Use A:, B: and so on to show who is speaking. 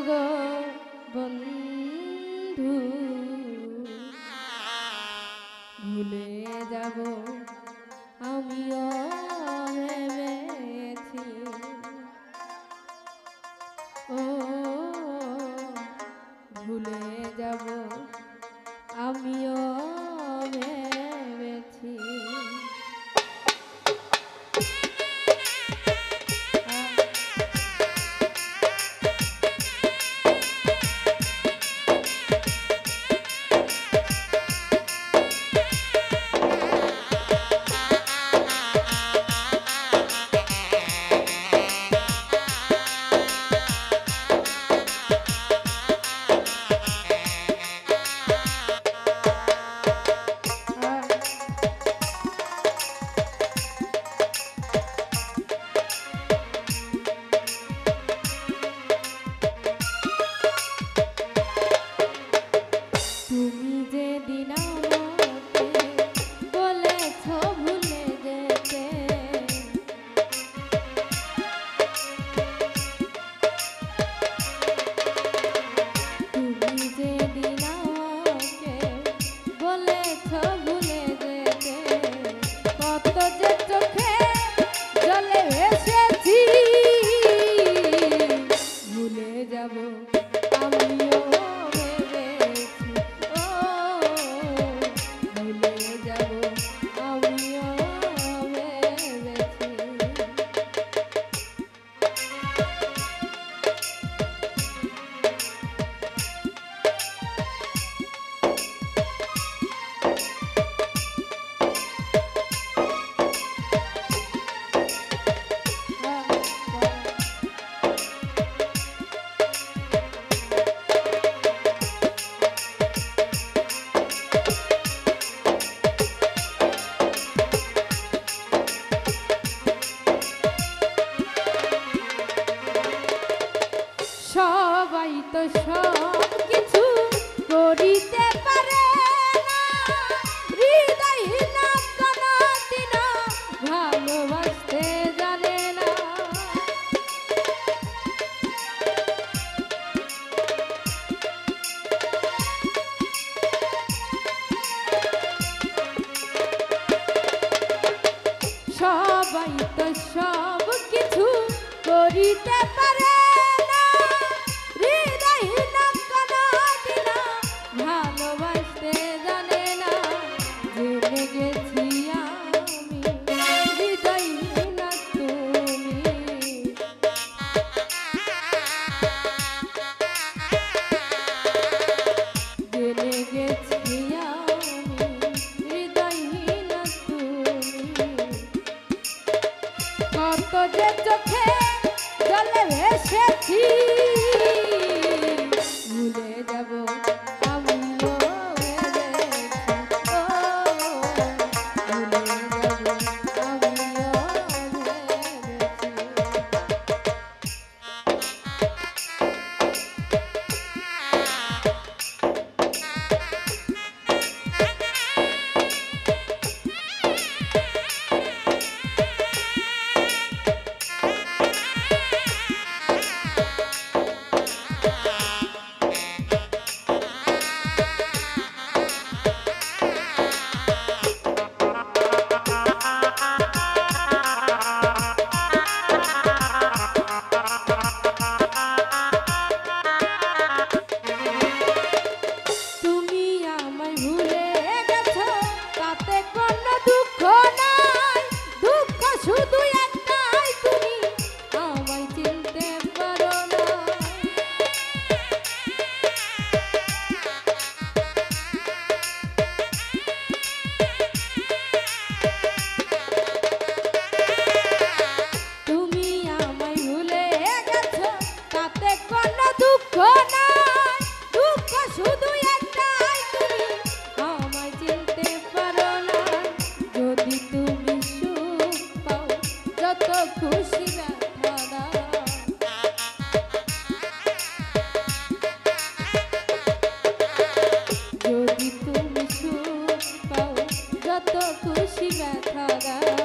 A: গো বন্ধু, ভুলে যাব আমিও ভেবেছি। ও ভুলে যাব আমিও ভেবেছি। তুমি যেদিন আমাকে বলেছ ভুলে যেতে, তুমি যেদিন আমাকে বলেছ ভুলে যেতে, কত যে চোখে জলে ভেসেছি, ভুলে যাব আমিও সবাই তো সব কিছু করিতে পারে না, হৃদয়হীনা কোনদিনও ভালোবাসতে জানে না। সবাই তো সব কিছু করিতে পারে, ভালোবাসতে জানে না। জেনে গেছি আমি হৃদয়হীনা তুমি, জেনে গেছি আমি হৃদয়হীনা তুমি। কত যে চোখে জলে ভেসেছি, ভুলে যাব খুশি ব্যথা দাও, যদি তুমি সুখ পাও যত খুশি ব্যথা দাও।